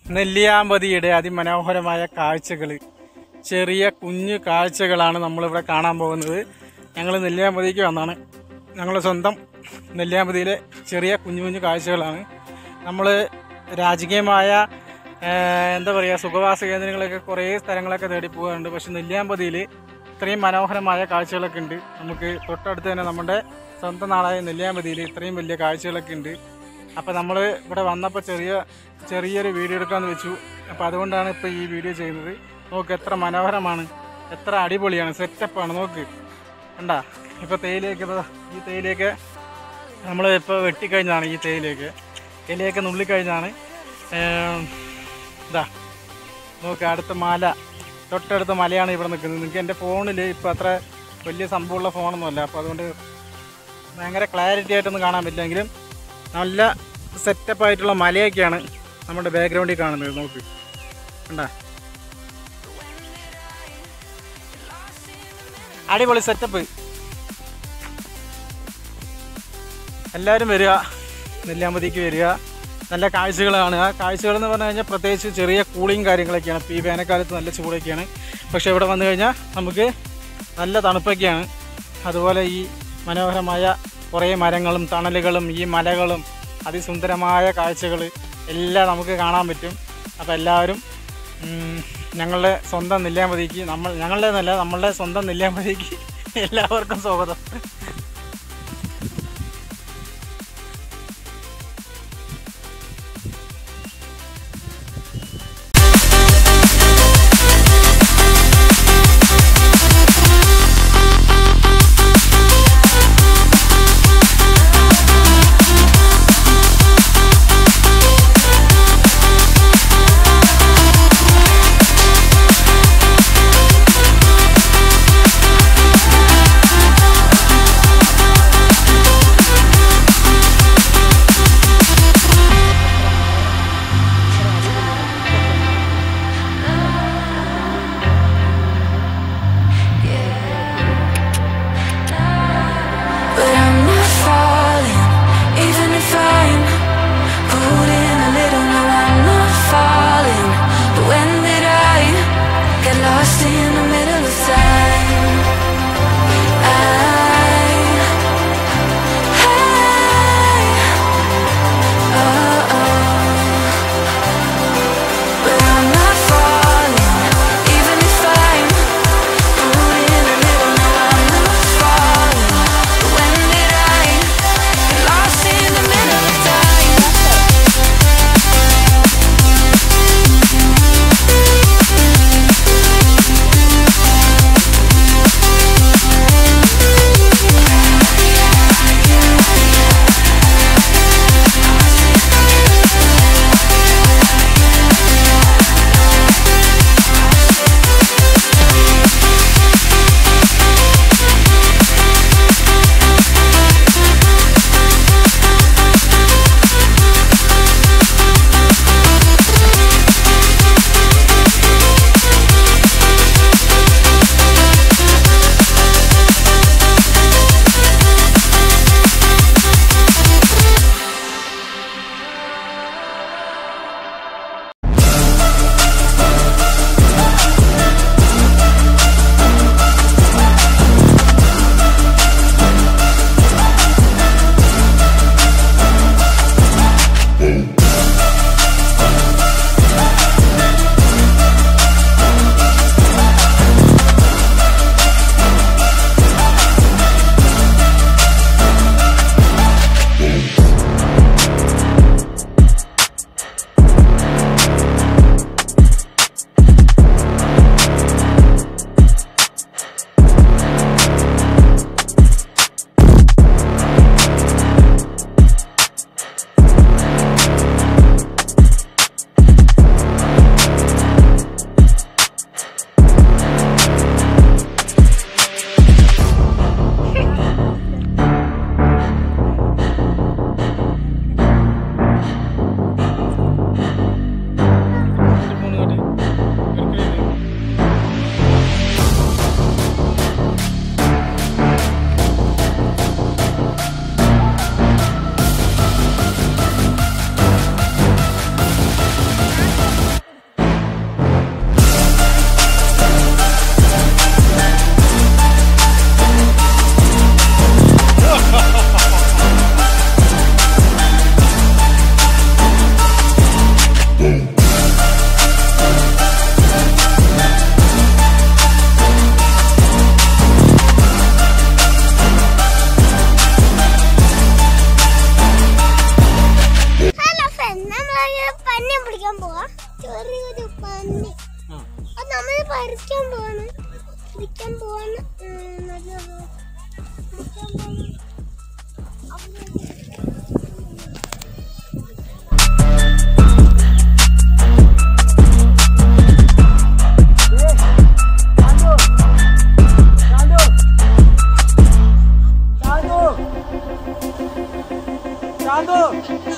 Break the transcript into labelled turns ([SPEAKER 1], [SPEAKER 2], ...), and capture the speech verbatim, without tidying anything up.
[SPEAKER 1] നെല്ലിയാമ്പതിയുടെ അതിമനോഹരമായ കാഴ്ചകൾ, ചെറിയ കുഞ്ഞു കാഴ്ചകളാണ് നമ്മളിവിടെ കാണാൻ പോകുന്നത്. ഞങ്ങൾ നെല്ലിയാമ്പതിക്ക് വന്നാണ്. ഞങ്ങളുടെ സ്വന്തം നെല്ലിയാമ്പതിയിലെ ചെറിയ കുഞ്ഞു കുഞ്ഞു കാഴ്ചകളാണ്. നമ്മൾ രാജകീയമായ എന്താ പറയുക സുഖവാസ കേന്ദ്രങ്ങളൊക്കെ കുറേ സ്ഥലങ്ങളൊക്കെ തേടി പോകാറുണ്ട്. പക്ഷെ നെല്ലിയാമ്പതിയിൽ ഇത്രയും മനോഹരമായ കാഴ്ചകളൊക്കെ ഉണ്ട്. നമുക്ക് തൊട്ടടുത്ത് തന്നെ നമ്മുടെ സ്വന്തം നാടായ നെല്ലിയാമ്പതിയിൽ ഇത്രയും വലിയ കാഴ്ചകളൊക്കെ ഉണ്ട്. അപ്പോൾ നമ്മൾ ഇവിടെ വന്നപ്പോൾ ചെറിയ ചെറിയൊരു വീഡിയോ എടുക്കാമെന്ന് വെച്ചു. അപ്പോൾ അതുകൊണ്ടാണ് ഇപ്പോൾ ഈ വീഡിയോ ചെയ്യുന്നത്. നോക്ക് എത്ര മനോഹരമാണ്, എത്ര അടിപൊളിയാണ്, സെറ്റപ്പാണ്. നോക്ക് കണ്ടാ. ഇപ്പോൾ തേയിലേക്ക് ഈ തേയിലേക്ക് നമ്മൾ ഇപ്പോൾ വെട്ടിക്കഴിഞ്ഞാണ്. ഈ തേയിലേക്ക് തേയിലേക്ക് നുള്ളിക്കഴിഞ്ഞാണ്. ഇതാ നോക്ക് അടുത്ത മല, തൊട്ടടുത്ത മലയാണ് ഇവിടെ നിൽക്കുന്നത്. നിങ്ങൾക്ക് എൻ്റെ ഫോണിൽ ഇപ്പോൾ അത്ര വലിയ സംഭവമുള്ള ഫോണൊന്നുമല്ല, അപ്പോൾ അതുകൊണ്ട് ഭയങ്കര ക്ലാരിറ്റി ആയിട്ടൊന്നും കാണാൻ പറ്റില്ലെങ്കിലും നല്ല സെറ്റപ്പായിട്ടുള്ള മലയൊക്കെയാണ് നമ്മുടെ ബാക്ക്ഗ്രൗണ്ടിൽ കാണുന്നത്. നോക്ക് കണ്ടാ, അടിപൊളി സെറ്റപ്പ്. എല്ലാവരും വരിക, നെല്ലിയാമ്പതിക്ക് വരിക, നല്ല കാഴ്ചകളാണ്. ആ കാഴ്ചകളെന്ന് പറഞ്ഞു കഴിഞ്ഞാൽ പ്രത്യേകിച്ച് ചെറിയ കൂളിങ് കാര്യങ്ങളൊക്കെയാണ്. ഇപ്പോൾ ഈ വേനൽക്കാലത്ത് നല്ല ചൂടൊക്കെയാണ്, പക്ഷേ ഇവിടെ വന്നു കഴിഞ്ഞാൽ നമുക്ക് നല്ല തണുപ്പൊക്കെയാണ്. അതുപോലെ ഈ മനോഹരമായ കുറേ മരങ്ങളും തണലുകളും ഈ മലകളും അതിസുന്ദരമായ കാഴ്ചകൾ എല്ലാം നമുക്ക് കാണാൻ പറ്റും. അപ്പോൾ എല്ലാവരും ഞങ്ങളുടെ സ്വന്തം നെല്ലിയാമ്പതിക്ക്, നമ്മൾ ഞങ്ങളുടെ എന്നല്ല നമ്മളുടെ സ്വന്തം നെല്ലിയാമ്പതിക്ക് എല്ലാവർക്കും സ്വാഗതം.
[SPEAKER 2] ശാന്തു